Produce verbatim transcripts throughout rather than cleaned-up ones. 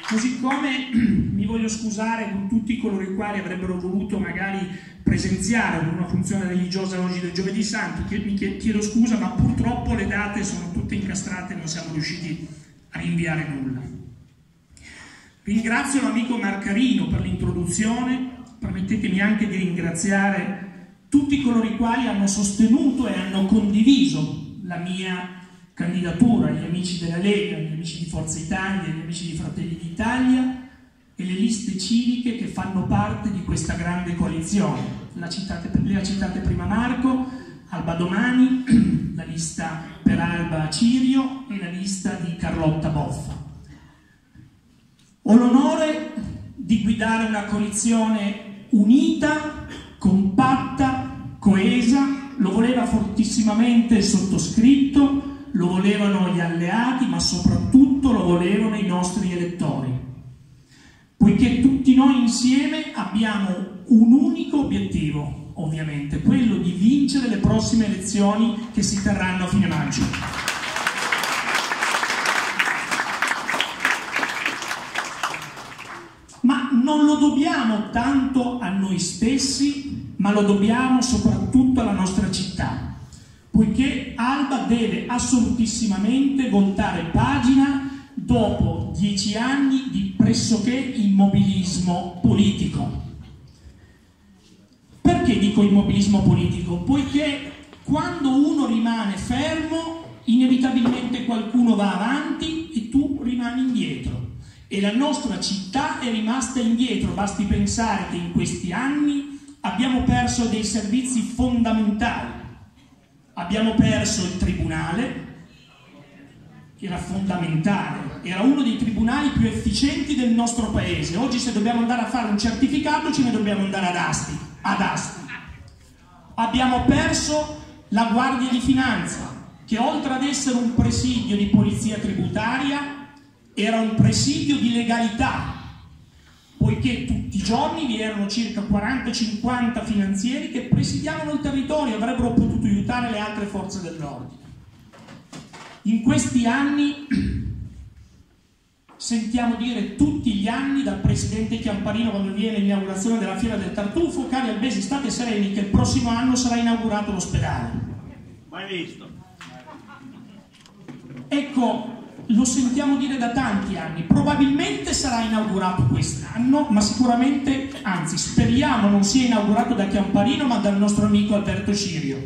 Così come mi voglio scusare con tutti coloro i quali avrebbero voluto magari presenziare con una funzione religiosa oggi del Giovedì Santo, che mi chiedo scusa, ma purtroppo le date sono tutte incastrate e non siamo riusciti a rinviare nulla. Ringrazio l'amico Marcarino per l'introduzione, permettetemi anche di ringraziare tutti coloro i quali hanno sostenuto e hanno condiviso la mia candidatura, gli amici della Lega, gli amici di Forza Italia, gli amici di Fratelli d'Italia e le liste civiche che fanno parte di questa grande coalizione. La citate, le ha citate prima Marco, Alba Domani, la lista per Alba Cirio e la lista di Carlotta Boffa. Ho l'onore di guidare una coalizione unita, compatta, coesa, lo voleva fortissimamente il sottoscritto, lo volevano gli alleati, ma soprattutto lo volevano i nostri elettori, poiché tutti noi insieme abbiamo un unico obiettivo, ovviamente, quello di vincere le prossime elezioni che si terranno a fine maggio. Ma non lo dobbiamo tanto a noi stessi, ma lo dobbiamo soprattutto alla nostra città, poiché Alba deve assolutissimamente voltare pagina dopo dieci anni di pressoché immobilismo politico. Perché dico immobilismo politico? Poiché quando uno rimane fermo, inevitabilmente qualcuno va avanti e tu rimani indietro. E la nostra città è rimasta indietro, basti pensare che in questi anni abbiamo perso dei servizi fondamentali. Abbiamo perso il tribunale, che era fondamentale, era uno dei tribunali più efficienti del nostro paese. Oggi se dobbiamo andare a fare un certificato ce ne dobbiamo andare ad Asti. Ad Asti. Abbiamo perso la Guardia di Finanza, che oltre ad essere un presidio di polizia tributaria, era un presidio di legalità, poiché tutti i giorni vi erano circa quaranta cinquanta finanzieri che presidiavano il territorio e avrebbero potuto aiutare le altre forze dell'ordine. In questi anni sentiamo dire tutti gli anni dal presidente Chiamparino, quando viene l'inaugurazione della Fiera del Tartufo: cari albesi, state sereni che il prossimo anno sarà inaugurato l'ospedale. Mai visto. Ecco, lo sentiamo dire da tanti anni, probabilmente sarà inaugurato quest'anno, ma sicuramente, anzi speriamo non sia inaugurato da Chiamparino ma dal nostro amico Alberto Cirio.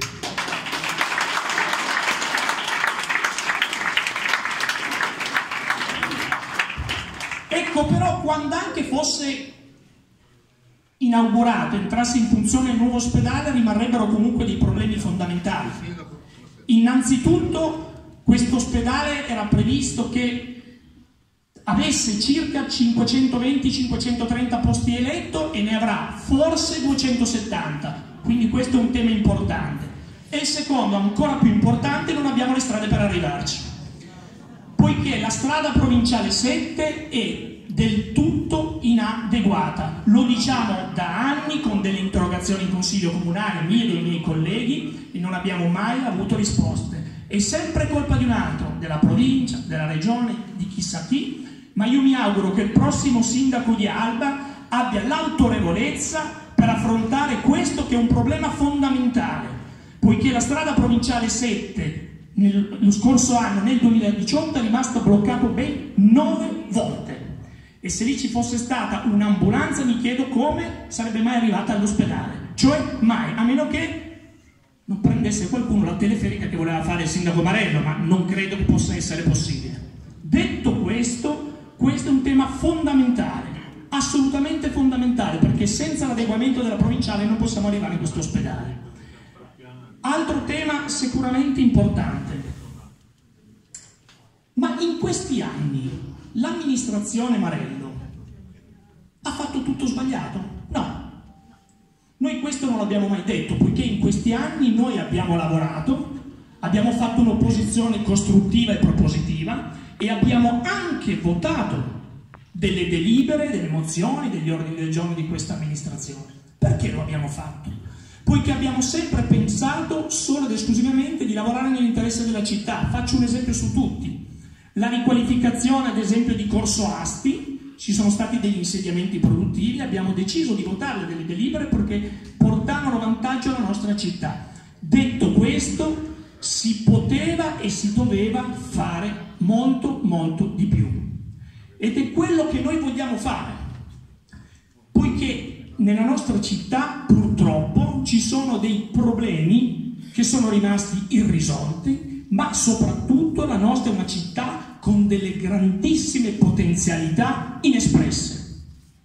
Ecco, però quando anche fosse inaugurato, entrasse in funzione il nuovo ospedale, rimarrebbero comunque dei problemi fondamentali. Innanzitutto, questo ospedale era previsto che avesse circa cinquecentoventi cinquecentotrenta posti di letto e ne avrà forse duecentosettanta, quindi questo è un tema importante. E il secondo, ancora più importante, non abbiamo le strade per arrivarci, poiché la strada provinciale sette è del tutto inadeguata. Lo diciamo da anni con delle interrogazioni in consiglio comunale, mie e dei miei colleghi, e non abbiamo mai avuto risposte. È sempre colpa di un altro, della provincia, della regione, di chissà chi, ma io mi auguro che il prossimo sindaco di Alba abbia l'autorevolezza per affrontare questo che è un problema fondamentale, poiché la strada provinciale sette nel, lo scorso anno, nel duemiladiciotto, è rimasta bloccata ben nove volte. E se lì ci fosse stata un'ambulanza, mi chiedo come sarebbe mai arrivata all'ospedale. Cioè mai, a meno che non prendesse qualcuno la teleferica che voleva fare il sindaco Marello, ma non credo che possa essere possibile. Detto questo, questo è un tema fondamentale, assolutamente fondamentale, perché senza l'adeguamento della provinciale non possiamo arrivare a questo ospedale. Altro tema sicuramente importante. Ma in questi anni l'amministrazione Marello ha fatto tutto sbagliato? No. Noi questo non l'abbiamo mai detto, poiché in questi anni noi abbiamo lavorato, abbiamo fatto un'opposizione costruttiva e propositiva e abbiamo anche votato delle delibere, delle mozioni, degli ordini del giorno di questa amministrazione. Perché lo abbiamo fatto? Poiché abbiamo sempre pensato solo ed esclusivamente di lavorare nell'interesse della città. Faccio un esempio su tutti. La riqualificazione, ad esempio, di Corso Asti ci sono stati degli insediamenti produttivi, abbiamo deciso di votare delle delibere perché portavano vantaggio alla nostra città. Detto questo, si poteva e si doveva fare molto molto di più. Ed è quello che noi vogliamo fare, poiché nella nostra città purtroppo ci sono dei problemi che sono rimasti irrisolti, ma soprattutto la nostra è una città con delle grandissime potenzialità inespresse.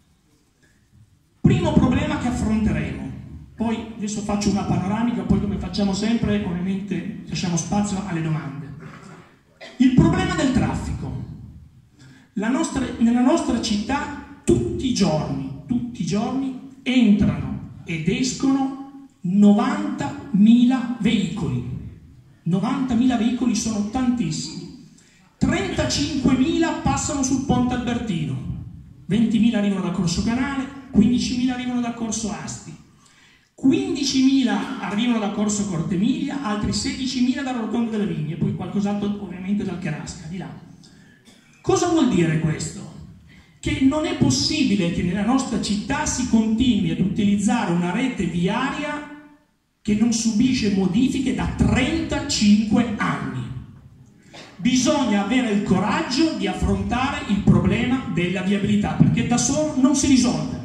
Primo problema che affronteremo, poi adesso faccio una panoramica, poi come facciamo sempre ovviamente lasciamo spazio alle domande. Il problema del traffico. La nostra, nella nostra città tutti i giorni, tutti i giorni entrano ed escono novantamila veicoli. novantamila veicoli sono tantissimi. trentacinquemila passano sul Ponte Albertino, ventimila arrivano da Corso Canale, quindicimila arrivano da Corso Asti, quindicimila arrivano da Corso Cortemiglia, altri sedicimila dalla Rotonda delle Vigne, poi qualcos'altro ovviamente dal Cherasca, di là. Cosa vuol dire questo? Che non è possibile che nella nostra città si continui ad utilizzare una rete viaria che non subisce modifiche da trentacinque anni. Bisogna avere il coraggio di affrontare il problema della viabilità, perché da solo non si risolve.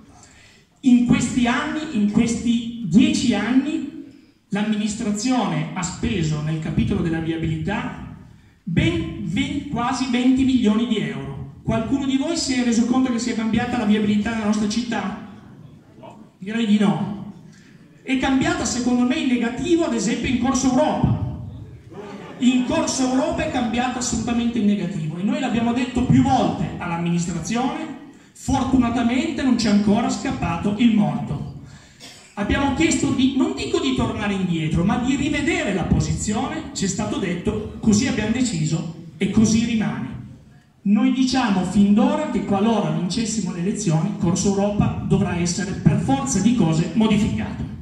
In questi anni, in questi dieci anni, l'amministrazione ha speso nel capitolo della viabilità ben, ben quasi venti milioni di euro. Qualcuno di voi si è reso conto che si è cambiata la viabilità nella nostra città? Direi di no. È cambiata secondo me in negativo, ad esempio in Corso Europa. In Corso Europa è cambiata assolutamente in negativo e noi l'abbiamo detto più volte all'amministrazione, fortunatamente non c'è ancora scappato il morto. Abbiamo chiesto di, non dico di tornare indietro, ma di rivedere la posizione, ci è stato detto, così abbiamo deciso e così rimane. Noi diciamo fin d'ora che qualora vincessimo le elezioni, Corso Europa dovrà essere per forza di cose modificato.